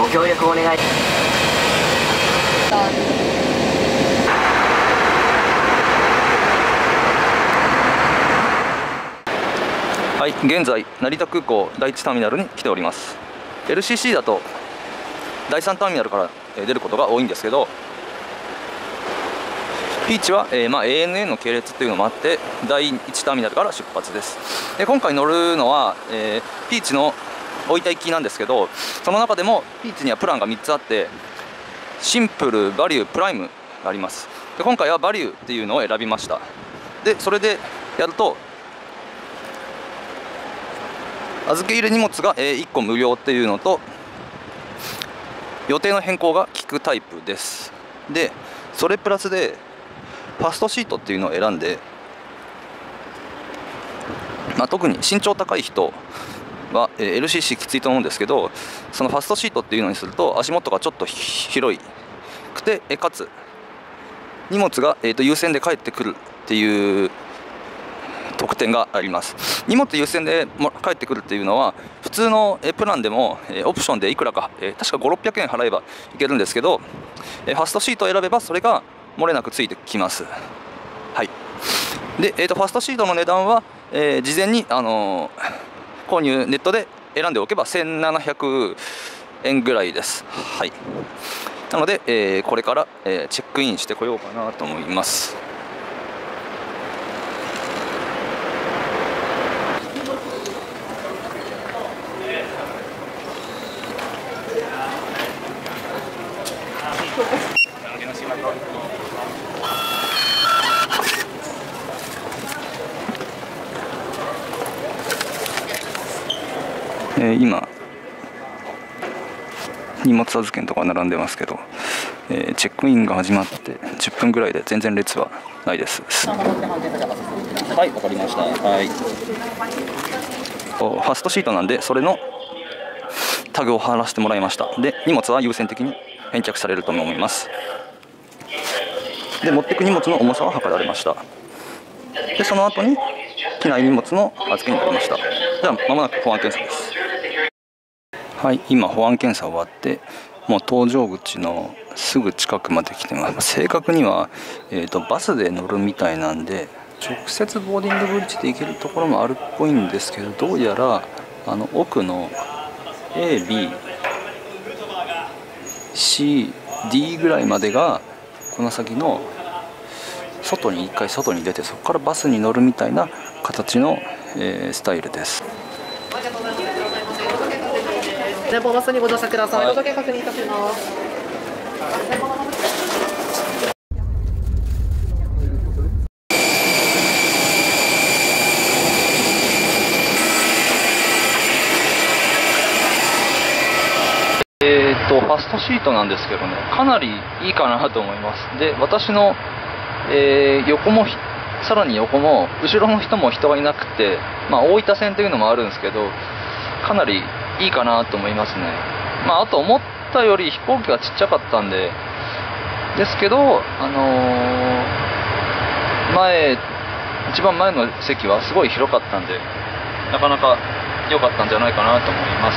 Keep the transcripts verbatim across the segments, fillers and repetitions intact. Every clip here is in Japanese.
ご協力お願い。 はい、現在成田空港第一ターミナルに来ております。 エルシーシー だとだいさんターミナルから出ることが多いんですけど、ピーチは、えーまあ、エーエヌエー の系列というのもあってだいいちターミナルから出発です。で今回乗るのは、えー、ピーチの大分行きなんですけど、その中でもピーチにはプランがみっつあって、シンプル、バリュー、プライムがあります。で今回はバリューっていうのを選びました。でそれでやると預け入れ荷物がいっこ無料っていうのと、予定の変更が効くタイプです。でそれプラスでファストシートっていうのを選んで、まあ、特に身長高い人は エルシーシー きついと思うんですけど、そのファストシートっていうのにすると足元がちょっと広いくて、かつ荷物が、えー、と優先で返ってくるっていう特典があります。荷物優先で返ってくるっていうのは普通のプランでもオプションでいくらか、確かごひゃくろっぴゃくえん払えばいけるんですけど、ファストシートを選べばそれが漏れなくついてきます。はい。で、えー、とファストシートの値段は、えー、事前に、あのー、購入ネットで選んでおけばせんななひゃくえんぐらいです。はい。なので、えー、これから、えー、チェックインしてこようかなと思います。えー、今荷物預けのとこ並んでますけど、えー、チェックインが始まってじゅっぷんぐらいで全然列はないです。はい、わかりました。はい。ファストシートなんでそれのタグを貼らせてもらいました。で荷物は優先的に返却されると思います。で持っていく荷物の重さは測られました。でその後に機内荷物の預けになりました。ではまもなく保安検査です。はい、今保安検査終わってもう搭乗口のすぐ近くまで来てます。正確には、えーと、バスで乗るみたいなんで直接ボーディングブリッジで行けるところもあるっぽいんですけど、どうやらあの奥の エービーシーディー ぐらいまでがこの先の外に一回外に出て、そこからバスに乗るみたいな形の、えー、スタイルです。 前方バスにご乗車ください。お届け確認いたします。 えーとファストシートなんですけどね、かなりいいかなと思います。で私の、えー、横もさらに横も後ろの人も人がいなくて、まあ、大分線というのもあるんですけど、かなりいいかなと思いますね。まあ、あと思ったより飛行機がちっちゃかったんでですけど、あのー、前一番前の席はすごい広かったんで、なかなか良かったんじゃないかなと思います。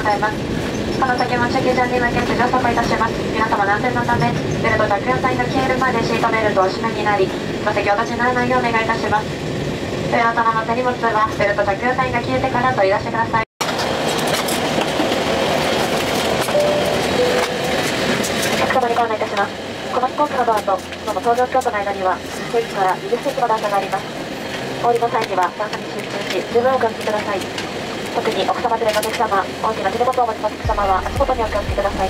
ざいます。この先も中継順に向けて乗車いたします。皆様の安全のため、ベルト着用サインが消えるまでシートベルトをお締めになり、座席をお立ちにならないようお願いいたします。ベルトの手荷物はベルト着用サインが消えてから取り出してください。お客様にご案内いたします。この飛行機のドアとその搭乗橋との間にはじゅういちからにじゅっセンチの段差があります。お降りの際には段差に集中し、十分お気をつけください。特に奥様連れのお客様、大きな手荷物をお持ちのお客様は足元にお気をつけください。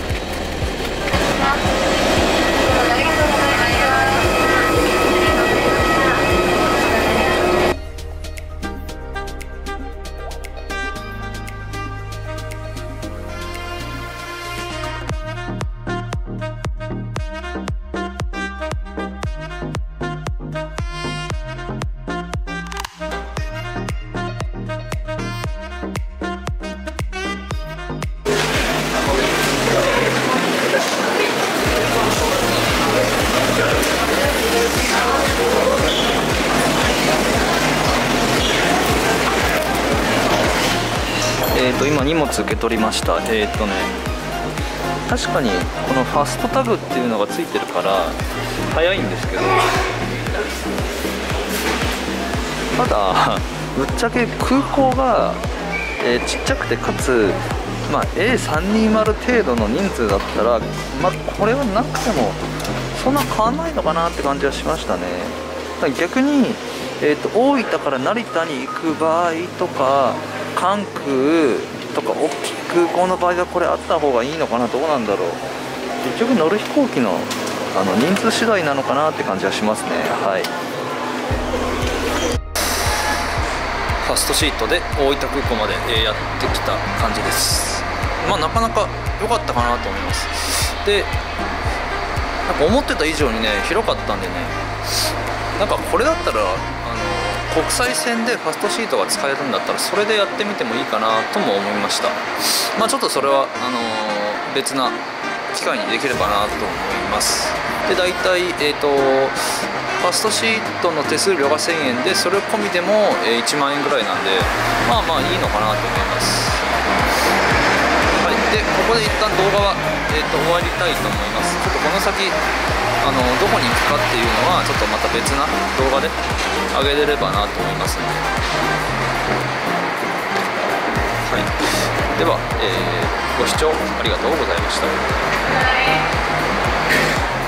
えーと今荷物受け取りました。えーとね確かにこのファストタグっていうのがついてるから早いんですけど、ただぶっちゃけ空港が、えー、ちっちゃくてかつ、まあ、エーさんにーまる 程度の人数だったら、まあ、これはなくてもそんな変わんないのかなって感じはしましたね。だから逆に、えーと大分から成田に行く場合とか関空とか大きい空港の場合はこれあった方がいいのかな、どうなんだろう。結局乗る飛行機のあの人数次第なのかなって感じはしますね。はい、ファストシートで大分空港までやってきた感じです。まあなかなか良かったかなと思います。でなんか思ってた以上にね広かったんでね、なんかこれだったらあの国際線でファストシートが使えるんだったらそれでやってみてもいいかなとも思いました。まあちょっとそれはあのー、別な機会にできればなと思います。で大体、えーと、ファストシートの手数料がせんえんでそれ込みでも、えー、いちまんえんぐらいなんでまあまあいいのかなと思います。はい、でここで一旦動画は、えーと、終わりたいと思います。ちょっとこの先あのどこに行くかっていうのはちょっとまた別な動画で上げれればなと思いますので、はい、では、えー、ご視聴ありがとうございました。